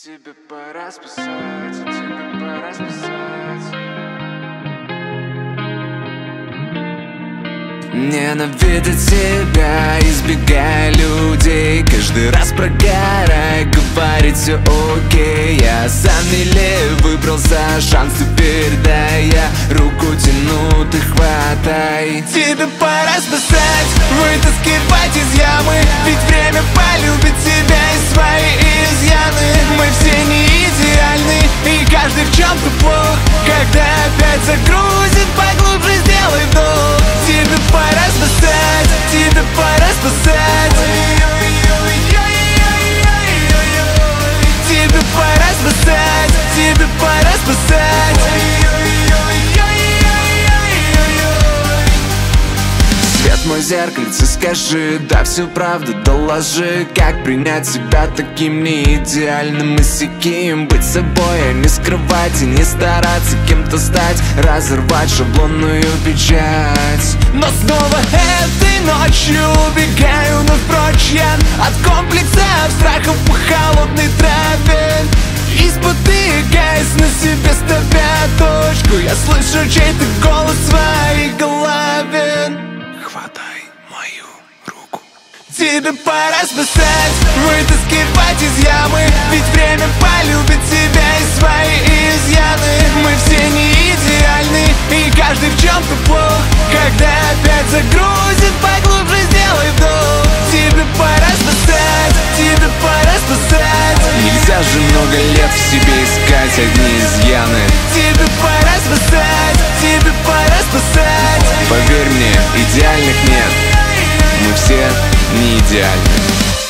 Тебе пора спасать, тебе пора спасать. Ненавидя тебя, избегая людей, каждый раз прогорай, говорить все окей. Я сам милее выбрался, шанс теперь дай, я руку тяну, ты хватай. Тебе пора спасать, вытаскивать из ямы, ведь время полюбит тебя и свои изъяны. Мы все не идеальны, и каждый в чем-то плох. Когда опять загрузит, поглубже сделай вдох. Тебе пора спасать, тебе пора спасать. Тебе пора спасать, тебе пора спасать. Свет мой зеркальце, скажи, да всю правду доложи. Как принять себя таким не идеальным и сяким? Быть собой, а не скрывать и не стараться кем-то стать, разорвать шаблонную печать. Но снова этой ночью убегаю напрочь я от комплексов, страхов по холодной траве. И спотыкаясь на себе, ставя точку, я слышу чей-то голос в своей голове. Хватай мою руку. Тебе пора спасать, вытаскивать из ямы, ведь время полюбит тебя и свои изъяны. Мы все не идеальны, и каждый в чем-то плох. Когда опять загрузит, поглубже сделай вдох. Тебе пора спасать, тебе пора спасать. Нельзя же много лет в себе искать одни изъяны. Тебе пора спасать, тебе пора спасать. Поверь мне, идеальных нет, мы все не идеальны.